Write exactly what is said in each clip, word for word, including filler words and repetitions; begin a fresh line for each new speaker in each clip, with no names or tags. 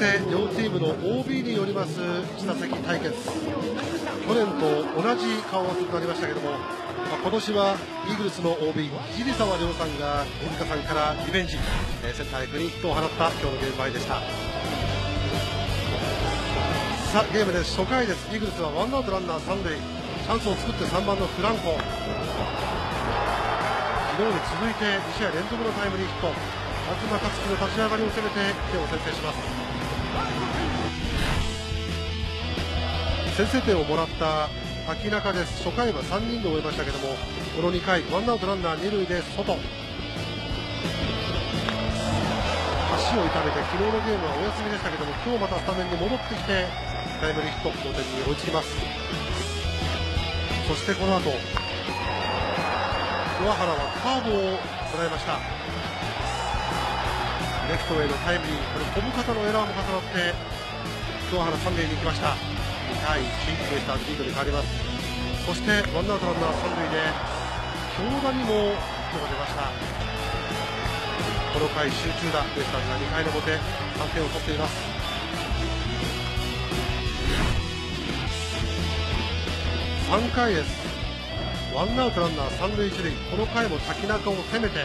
て両チームの オービー によりますいち打席対決、去年と同じ顔合わせとなりましたけども、まあ、今年はイーグルスの オービー 桐沢亮さんが小塚さんからリベンジ、えー、センターへクリーンヒットを放った今日のゲーム前でした。さあゲームです。初回です。イーグルスはワンアウトランナー三塁、チャンスを作ってさんばんのフランコ、昨日に続いてに試合連続のタイムリーヒット、東克樹の立ち上がりを攻めていってんを先制します。先制点をもらった秋中です。初回はさんにんで終えましたけども、このにかいワンアウトランナーに塁で外、足を痛めて昨日のゲームはお休みでしたけども、今日またスタメンに戻ってきてタイムリーヒット、同点に追いつきます。そしてこの後桑原はカーブを捉えました。レフトへのタイムリー、これ小深田のエラーも重なって桑原三塁に行きました。にたいいち、ベイスターズリードに変わります。そしてワンアウトランナー三塁で京田にもヒットが出ました。この回集中打、ベイスターズがにかいの表さんてんを取っています。さんかいです。ワンアウトランナー三塁一塁、この回も瀧中を攻めて、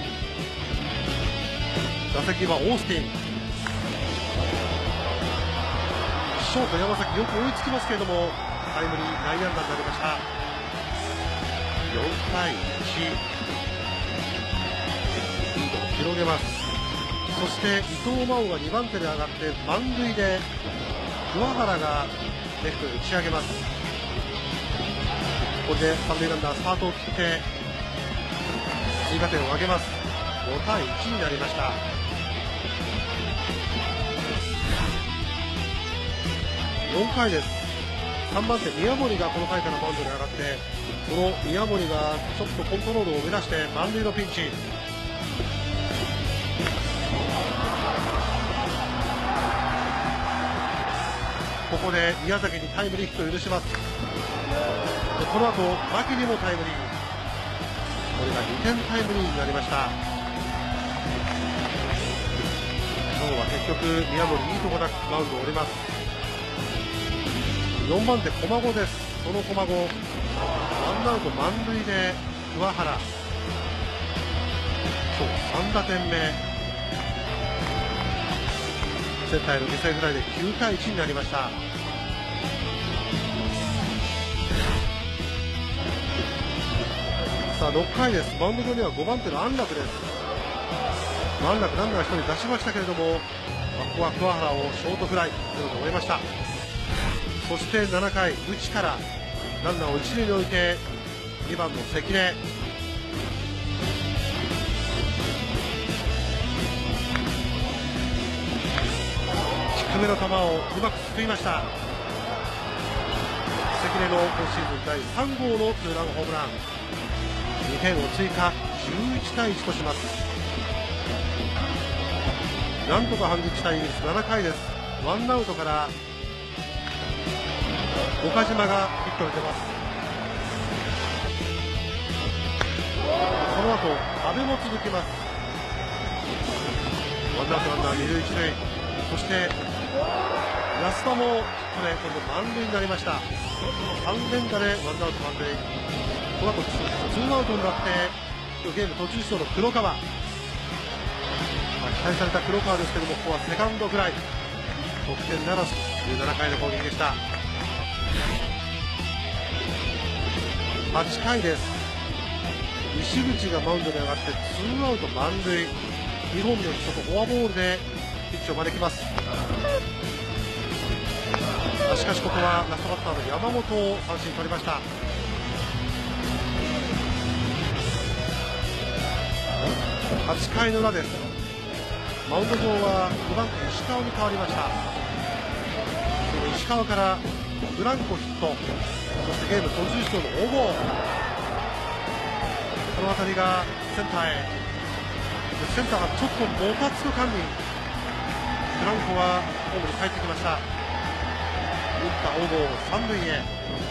打席はオースティン、ショート山崎よく追いつきますけれどもタイムリー内野安打になりました。よんたいいち、リードを広げます。そして伊藤真央がにばん手で上がって満塁で桑原がレフトへ打ち上げます。これで三塁ランナースタートを切って追加点を挙げます。ごたいいちになりました。よんかいです。さんばん手宮森がこの回からマウンドに上がって、この宮森がちょっとコントロールを乱して満塁のピンチ、ここで宮崎にタイムリーヒットを許します。でこの後牧にもタイムリー、これがにてんタイムリーになりました。今日は結局宮森いいとこなくマウンドを降ります。よんばん手駒子です。その駒子ワンアウト満塁で桑原、今日さん打点目、センターへの犠牲フライできゅうたいいちになりました。さあろっかいです。マウンド上にはごばん手の安楽です。安楽ランナーひとり出しましたけれども、ここは桑原をショートフライゼロで終えました。そしてななかい内からランナーを一塁に置いてにばんの関根、低めの球をうまくすくいました。関根の今シーズンだいさんごうのツーランホームラン、にてんを追加、じゅういちたいいちとします。なんとか反撃したいイギリス。ななかいです。ワンアウトから岡島がヒットに出ます。この後阿部も続きます。ワンアウトランナーに塁一塁、そして安田もヒットでこれで満塁になりました。さん連打でワンアウト満塁、この後ツーアウトになってゲーム途中出場の黒川、まあ、期待された黒川ですけども、ここはセカンドフライ、得点ならずというななかいの攻撃でした。はちかいです。西口がマウンドに上がってツーアウト満塁、にほんのヒットとフォアボールでピッチを招きます。しかしここはラストバッターの山本を三振取りました。はちかいの裏です。マウンド上はごばん手石川に変わりました。その石川からブランコヒット、そしてゲーム途中出場の小郷、この辺りがセンターへ、センターがちょっともたつく間にブランコはホームに帰ってきました。打った小郷三塁へ、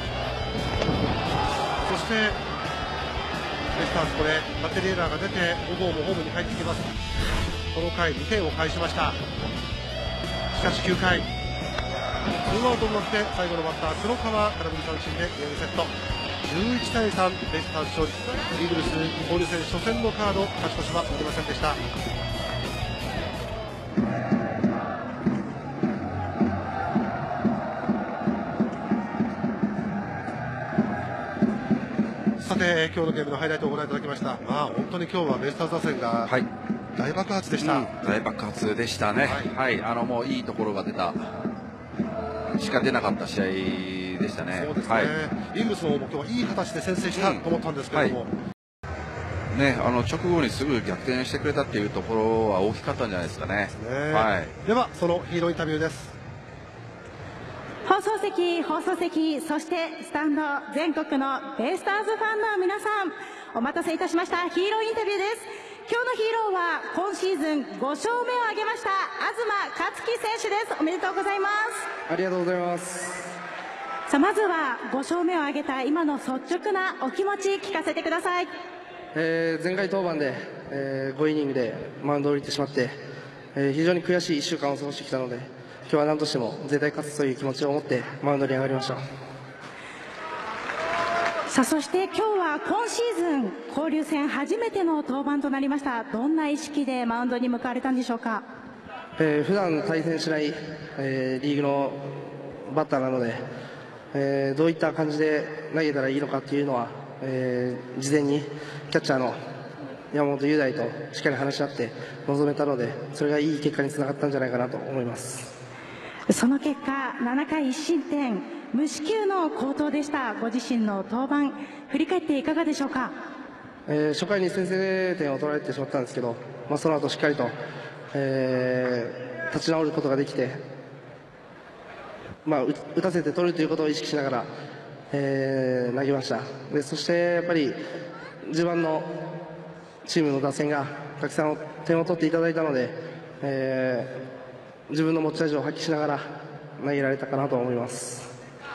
そしてベイスターズこれバッテリーエラーが出て小郷もホームに帰ってきます。この回にてんを返しました。 しかしきゅうかい、ツーアウトになって最後のバッター黒川空振り三振でゲームセット。じゅういちたいさん、ベイスターズ勝利。イーグルス交流戦初戦のカード勝ち越しはなりませんでした。さて今日のゲームのハイライトをご覧いただきました。まあ本当に今日はベイスターズ打線が大爆発でした。
はいうん、大爆発でしたね。はい、はい、あのもういいところが出たしか出なかった試合でしたね。
そうですね。はい、イーグルスも今日はいい形で先制したと思ったんですけれども、
うんはい、ね、あの直後にすぐ逆転してくれたっていうところは大きかったんじゃないですかね。
ね
はい、
ではそのヒーローインタビューです。
放送席、放送席、そしてスタンド、全国のベイスターズファンの皆さん、お待たせいたしました。ヒーローインタビューです。今日のヒーローは今シーズンご勝目を挙げました東克樹選手です。おめでとうございます。
ありがとうございます。
さあまずはご勝目を挙げた今の率直なお気持ち聞かせてください。
えー、前回登板で、えー、ごイニングでマウンドを降りてしまって、えー、非常に悔しいいっしゅうかんを過ごしてきたので、今日は何としても絶対勝つという気持ちを持ってマウンドに上がりました。
さあそして今日は今シーズン交流戦初めての登板となりました。どんな意識でマウンドに向かわれたんでしょうか。
えー、普段対戦しない、えー、リーグのバッターなので、えー、どういった感じで投げたらいいのかっていうのは、えー、事前にキャッチャーの山本雄大としっかり話し合って臨めたので、それがいい結果につながったんじゃないかなと思います。
その結果ななかいいっ失点無四球の好投でした。ご自身の登板振り返っていかがでしょうか。
えー、初回に先制点を取られてしまったんですけど、まあ、その後しっかりと、えー、立ち直ることができて、まあ、打たせて取るということを意識しながら、えー、投げました。でそしてやっぱりじゅうばんのチームの打線がたくさん点を取っていただいたので、えー、自分の持ち味を発揮しながら投げられたかなと思います。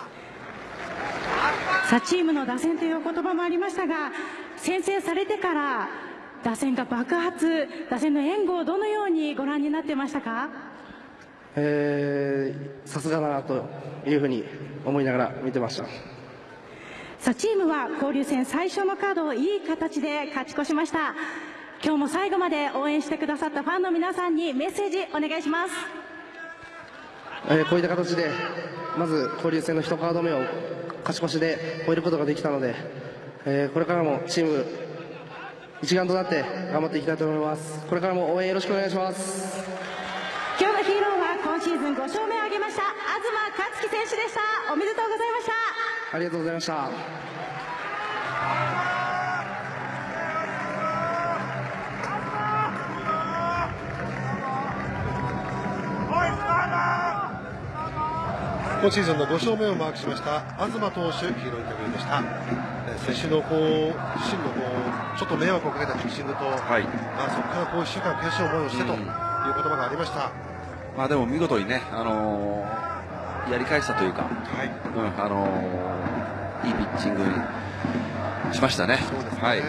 さあチームの打線というお言葉もありましたが、先制されてから打線が爆発、打線の援護をどのようにご覧になってましたか。
えー、さすがだなというふうに思いながら見てました。
さあチームは交流戦最初のカードをいい形で勝ち越しました。今日も最後まで応援してくださったファンの皆さんにメッセージお願いします。
えー、こういった形でまず交流戦のいちカード目を勝ち越しで終えることができたので、えー、これからもチーム一丸となって頑張っていきたいと思います。これからも応援よろしくお願いします。
今日のヒーローは今シーズンご勝目を挙げました東克樹選手でした。おめでとうございました。
ありがとうございました。
今シーズンのご勝目をマークしました東投手ヒーローインタビューでした。先週のこう自身のこうちょっと迷惑をかけたピッチングと、はい、まあ、そこからこういっしゅうかん悔しい思いをしてという言葉がありました。
まあ、でも見事にね、あのー、やり返したというか、はいうんあのー、いいピッチングにしましたね。
そうですね、
はい、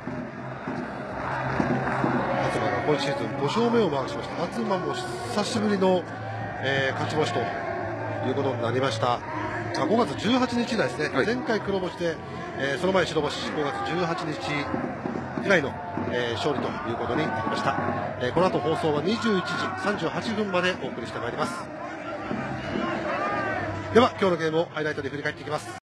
東が今シーズンご勝目をマークしました。東も久しぶりの、えー、勝ち星ということになりました。ごがつじゅうはちにちですね、はい、前回黒星で、えー、その前白星、ごがつじゅうはちにち以来の、えー、勝利ということになりました。えー、この後放送はにじゅういちじさんじゅうはっぷんまでお送りしてまいります。では今日のゲームをハイライトで振り返っていきます。